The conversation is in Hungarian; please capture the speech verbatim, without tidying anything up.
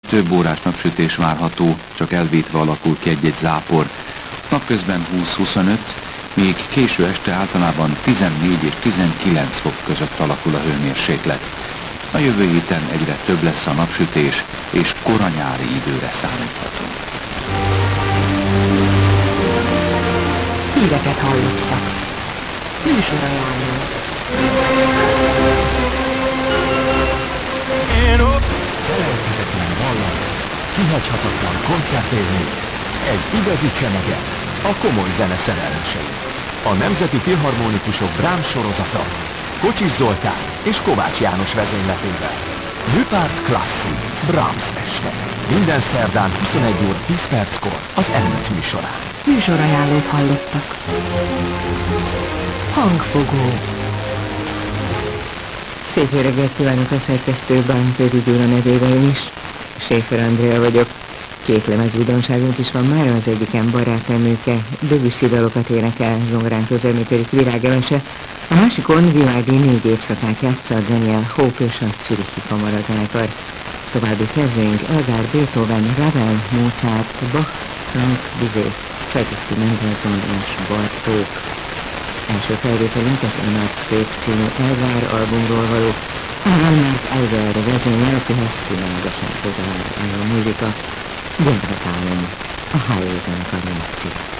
Több órás napsütés várható, csak elvétve alakul ki egy-egy zápor. Napközben húsz-huszonöt, míg késő este általában tizennégy és tizenkilenc fok között alakul a hőmérséklet. A jövő héten egyre több lesz a napsütés, és koranyári időre számíthatunk. Híreket hallottak. Műsorajánló. Felejthetetlen valami, kihagyhatatlan koncertélmény, egy igazi csemege, a komoly zene szerelmesei. A Nemzeti Filharmonikusok Brahms sorozata, Kocsis Zoltán és Kovács János vezényletével. Műpárt Klasszik, Brahms este. Minden szerdán huszonegy óra tíz perckor az Elmúlt műsorán. Műsorajánlót hallottak. Hangfogó. Szép jó reggelt kívánok a szerkesztő Bánföldi Gyula nevében is. Schäfer Andrea vagyok. Két lemez újdonságunk is van már, az egyiken Barátemőke, Debussy dalokat énekel, zongorán közreműködik Virág Emese, a másikon Vivaldi négy évszakát játsza a Daniel Hope és a Zürichi Kamarazenekar. További szerzőink Elgar, Beethoven, Ravel, Mozart, Bach, Frank, Bizet, Csajkovszky, Mendelssohn és Bartók. Első felvételünk az Ennard című Elgar albumról való, Reinhard Elgar vezényel, akihez különlegesen közel áll a muzsika, Gyermekálom, a Hájó zenekar játszik.